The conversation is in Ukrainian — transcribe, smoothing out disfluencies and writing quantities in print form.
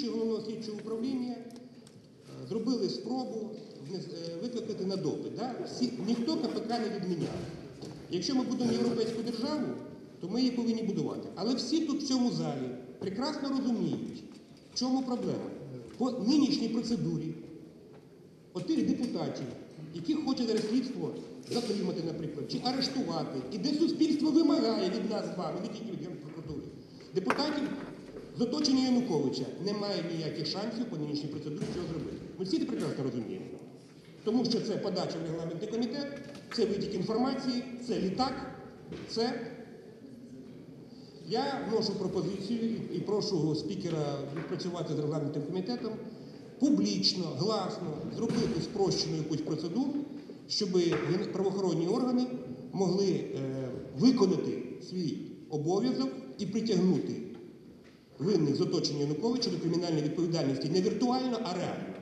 слідчі головного слідчого управління зробили спробу викликати на допит. Да? Ніхто КПК не відміняв. Якщо ми будемо європейську державу, то ми її повинні будувати. Але всі тут в цьому залі прекрасно розуміють, в чому проблема. По нинішній процедурі отих депутатів, яких хоче зараз слідство затримати, наприклад, чи арештувати, і де суспільство вимагає від нас з вами, не тільки від Генпрокуратури, депутатів з оточення Януковича немає ніяких шансів по нинішній процедурі цього зробити. Ми всі це прекрасно розуміємо. Тому що це подача в регламентний комітет, це витік інформації, це літак, це... Я вношу пропозицію і прошу спікера відпрацювати з регламентним комітетом, публічно, гласно зробити спрощену якусь процедуру, щоб правоохоронні органи могли виконати свій обов'язок і притягнути винних з оточення Януковича до кримінальної відповідальності не віртуально, а реально.